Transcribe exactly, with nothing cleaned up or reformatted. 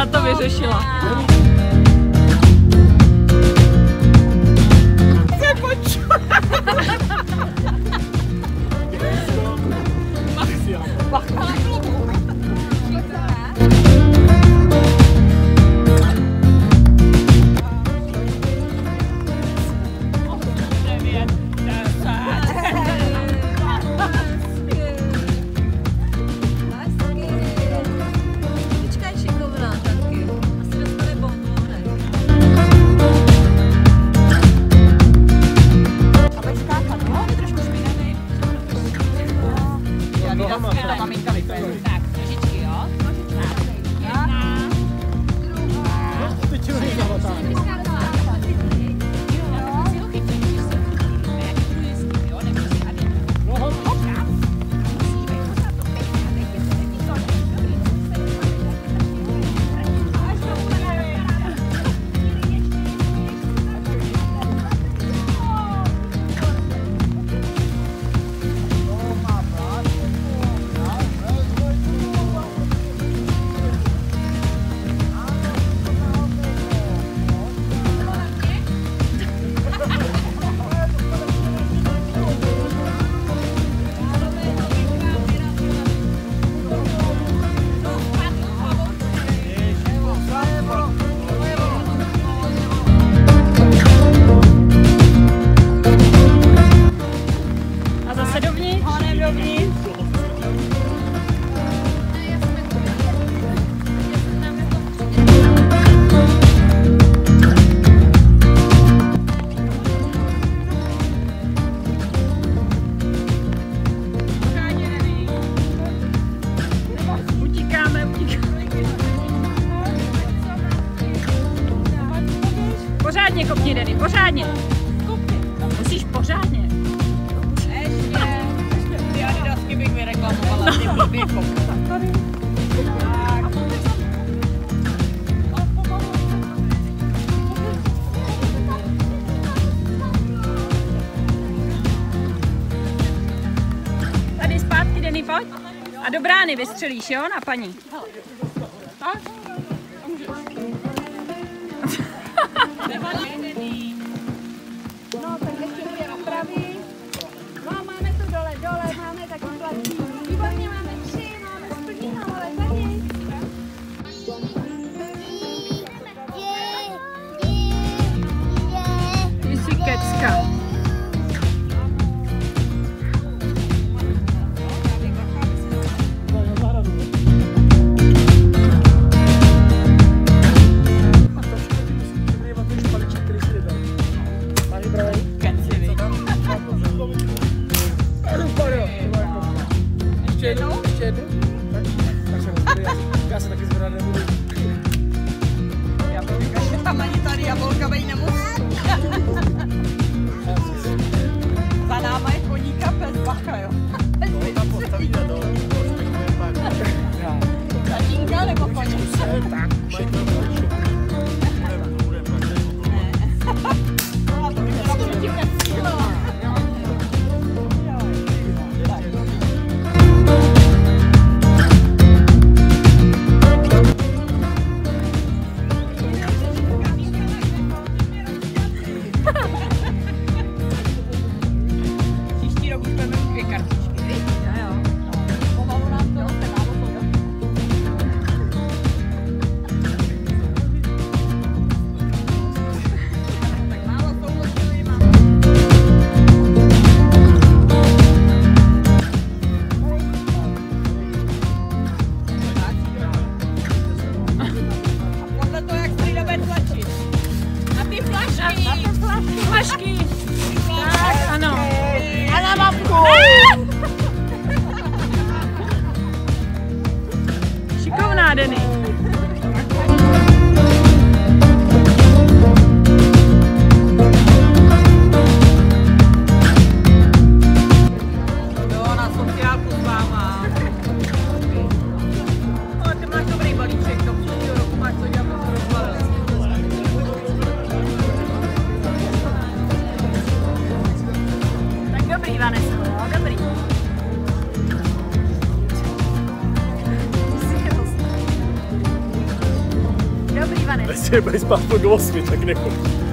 Ona to vyřešila. Pořádně kopni, Denny, pořádně. Musíš pořádně. Ještě. Ty adidasky bych vyreklamovala, ty blbě kopnu. Tady zpátky, Denny, pojď. A do brány vystřelíš, jo, na paní. No, tak ještě dvě opravy. No, máme to dole, dole, máme taky platí. Výborně, máme tři, máme splněno, ale za nic. Ty jsi kecka. Ještě jednou? Ještě jednou? Já se taky zvedat nebudu. Jablka, tam ani tady jablka bej nemusí. Za náma je koníka pes, bacha, jo. Tam postavíme do Tatínka nebo koník? Tak, všechno. To by teda proti pecílo. Příští rok už budeme mít dvě kartičky, víš? Jo, jo. Pomalu nám to se málo Dobrý, Vane. Jestli budeš spát po osmi, tak nechoď.